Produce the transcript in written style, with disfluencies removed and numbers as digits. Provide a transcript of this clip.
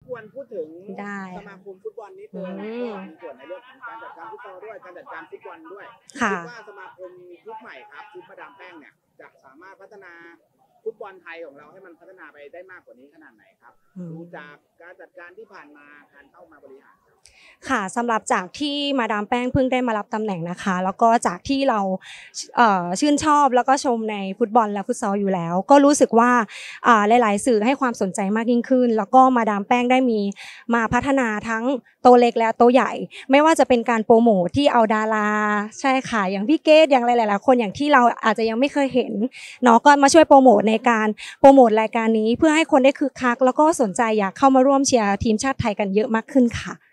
วนพูดถึงได้สมาคมฟุตบอลนิดนึงมีส่วนในเรื่องของการจัดการฟุตบอลด้วยการจัดการฟุตบอลด้วยคิดว่าสมาคมชุดใหม่ครับชุดมาดามแป้งเนี่ยจะสามารถพัฒนาฟุตบอลไทยของเราให้มันพัฒนาไปได้มากกว่านี้ขนาดไหนครับดูจากการจัดการที่ผ่านมาการเข้ามาบริหารค่ะสำหรับจากที่มาดามแป้งเพิ่งได้มารับตำแหน่งนะคะแล้วก็จากที่เราชื่นชอบแล้วก็ชมในฟุตบอลและฟุตซอลอยู่แล้วก็รู้สึกว่าหลายๆสื่อให้ความสนใจมากยิ่งขึ้นแล้วก็มาดามแป้งได้มีมาพัฒนาทั้งโตเล็กและโตใหญ่ไม่ว่าจะเป็นการโปรโมทที่เอาดาราใช่ค่ะอย่างพี่เกดอย่างหลายๆคนอย่างที่เราอาจจะยังไม่เคยเห็นเนาะก็มาช่วยโปรโมทในการโปรโมทรายการนี้เพื่อให้คนได้คึกคักแล้วก็สนใจอยากเข้ามาร่วมเชียร์ทีมชาติไทยกันเยอะมากขึ้นค่ะ